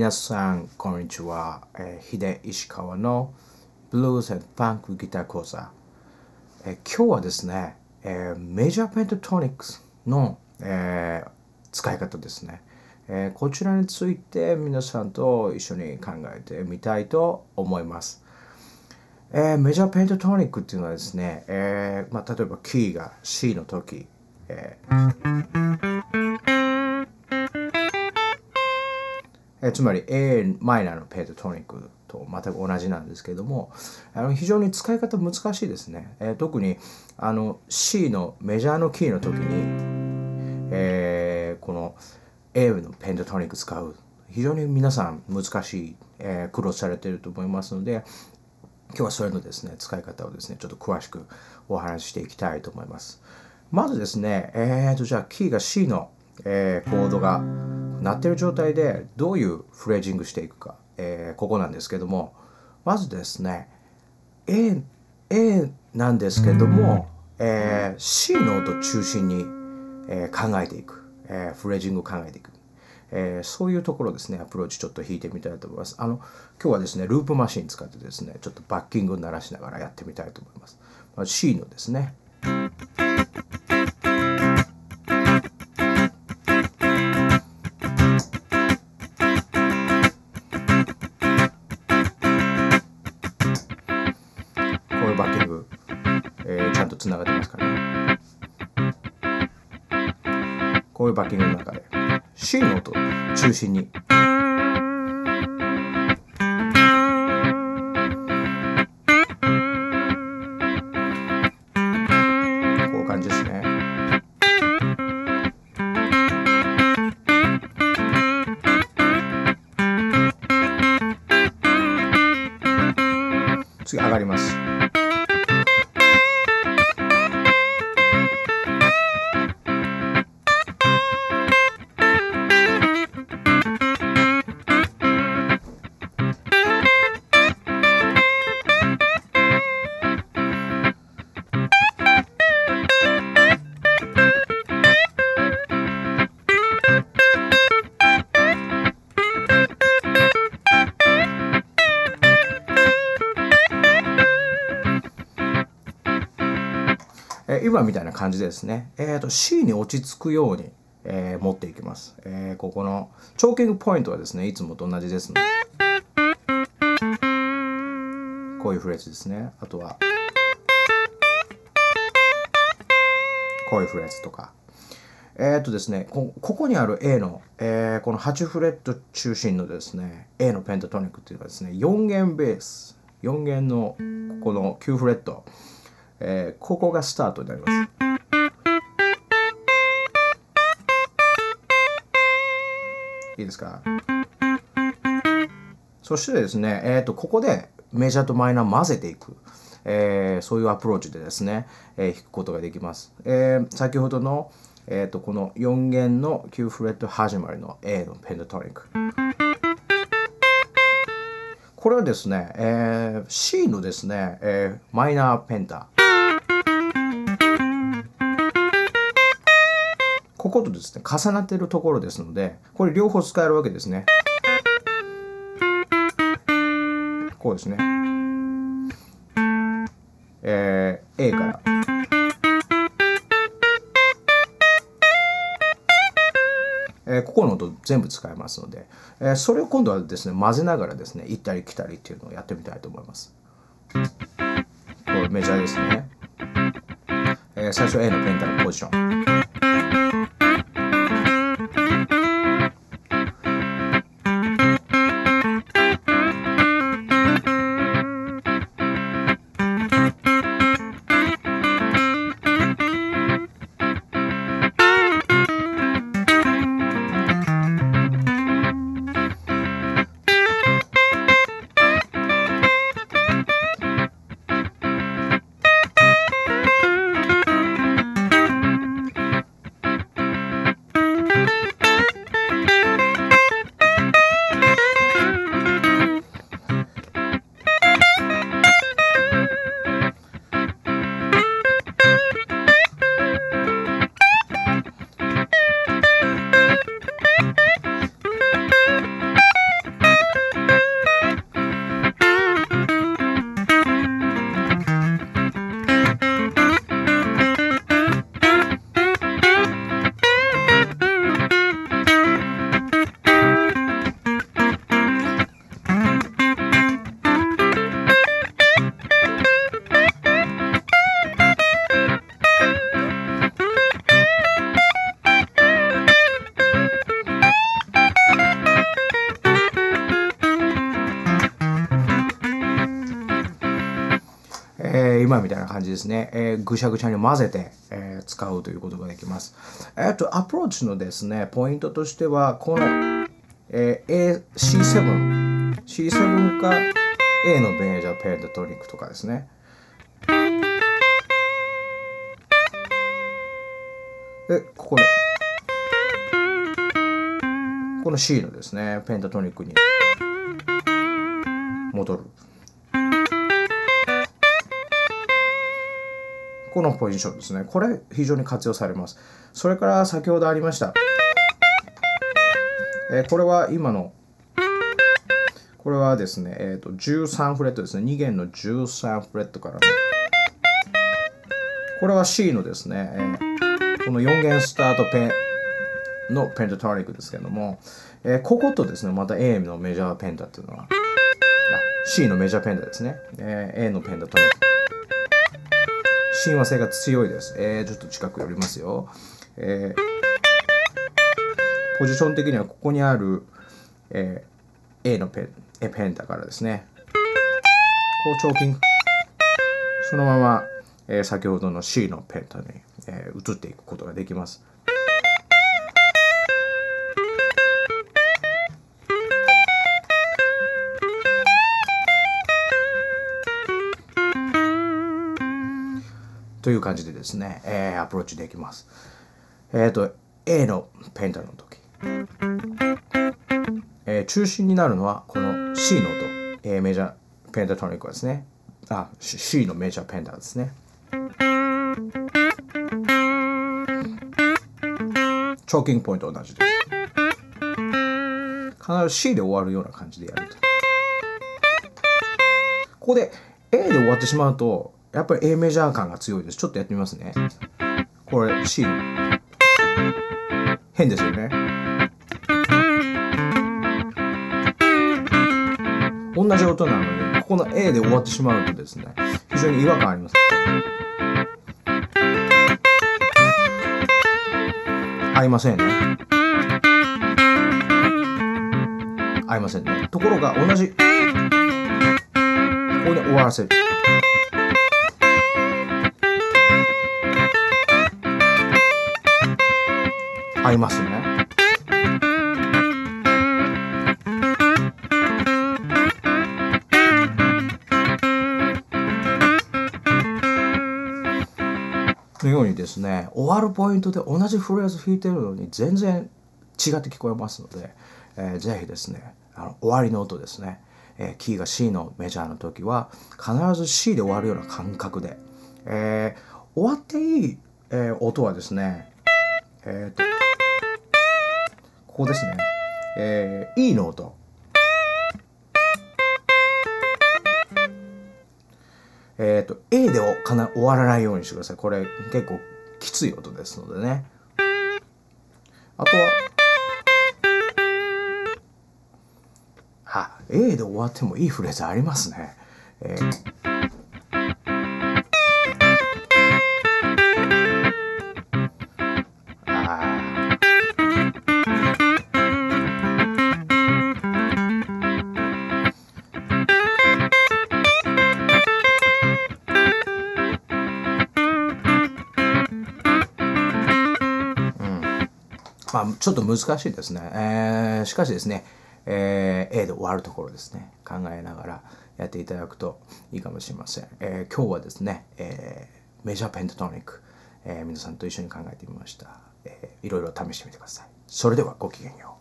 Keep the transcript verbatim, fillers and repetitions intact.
皆さん、こんにちは。えー、秀石川のブルース&ファンクギター講座。えー、今日はですね、えー、メジャーペンタトニックスの、えー、使い方ですね、えー。こちらについて皆さんと一緒に考えてみたいと思います。えー、メジャーペンタトニックっていうのはですね、えーまあ、例えばキーが C の時、えーえー、つまり A マイナーのペンタトニックと全く同じなんですけれども、あの非常に使い方難しいですね。えー、特にあの C のメジャーのキーの時に、えー、この A のペンタトニック使う非常に皆さん難しい、えー、苦労されていると思いますので、今日はそれのですね使い方をですねちょっと詳しくお話ししていきたいと思います。まずですね、えーとじゃあキーが C の、えー、コードが鳴っている状態でどういうフレージングしていくか、えー、ここなんですけども、まずですね A, A なんですけども、えー、C の音中心に、えー、考えていく、えー、フレージングを考えていく、えー、そういうところですねアプローチちょっと弾いてみたいと思います。あの今日はですねループマシン使ってですねちょっとバッキングを鳴らしながらやってみたいと思います。まず C のですねこういうバッキング、えー、ちゃんとつながってますからね。こういうバッキングの中で C の音を中心にこういう感じですね。次上がります。今みたいな感じでですね、えー、と C に落ち着くように、えー、持っていきます、えー。ここのチョーキングポイントはですねいつもと同じですので、こういうフレーズですね。あとはこういうフレーズとか、えっ、ー、とですね こ, ここにある A の、えー、このはちフレット中心のですね A のペンタトニックっていうのはですねよん弦ベース、よん弦のここのきゅうフレット、えー、ここがスタートになります。いいですか。そしてですね、えー、とここでメジャーとマイナー混ぜていく、えー、そういうアプローチでですね、えー、弾くことができます。えー、先ほどの、えー、とこのよん弦のきゅうフレット始まりの A のペンタトニック、これはですね、えー、C のですね、えー、マイナーペンタ、こことですね重なっているところですので、これ両方使えるわけですね。こうですね、えー、A から、えー、ここの音全部使えますので、えー、それを今度はですね混ぜながらですね行ったり来たりっていうのをやってみたいと思います。これメジャーですね、えー、最初 A のペンタのポジション、 今みたいな感じですね、えー、ぐしゃぐしゃに混ぜて、えー、使うということができます。えっとアプローチのですねポイントとしてはこの、えー、シーセブン シーセブン か A のメジャーペンタトニックとかですね。でここでこの C のですねペンタトニックに戻る。このポジションですね。これ非常に活用されます。それから先ほどありました、えー、これは今のこれはですね、えー、とじゅうさんフレットですね。に弦のじゅうさんフレットからのこれは C のですね、えー、このよん弦スタートペンのペンタトニックですけども、えー、こことですねまた A のメジャーペンタっていうのは C のメジャーペンタですね、えー、A のペンタトニック親和性が強いです。えー、ちょっと近く寄りますよ。えー、ポジション的にはここにある、えー、A のペン、A ペンタからですね、こうチョーキング、そのまま、えー、先ほどの C のペンタに、えー、移っていくことができます。という感じでですね、えー、アプローチできます。えっと、A のペンタの時、えー、中心になるのはこの C の音、えー、メジャーペンタトニックですね。あ、C のメジャーペンタですね。チョーキングポイント同じです。必ず C で終わるような感じでやると。ここで A で終わってしまうと、やっぱり A メジャー感が強いです。ちょっとやってみますね。これ C。変ですよね。同じ音なのに、ここの A で終わってしまうとですね、非常に違和感あります。合いませんね。合いませんね。ところが同じ、ここで終わらせる。合いますね。のようにですね、終わるポイントで同じフレーズ弾いてるのに全然違って聞こえますので、えー、ぜひですね、あの終わりの音ですね、えー、キーが C のメジャーの時は必ず C で終わるような感覚で、えー、終わっていい、えー、音はですね、えーとここですね、えー、E の音、えっと A でかな終わらないようにしてください。これ結構きつい音ですのでね。あとはあ A で終わってもいいフレーズありますね。えーまあ、ちょっと難しいですね。えー、しかしですね、えー、A で終わるところですね、考えながらやっていただくといいかもしれません。えー、今日はですね、えー、メジャーペンタトニック、えー、皆さんと一緒に考えてみました。えー、いろいろ試してみてください。それではごきげんよう。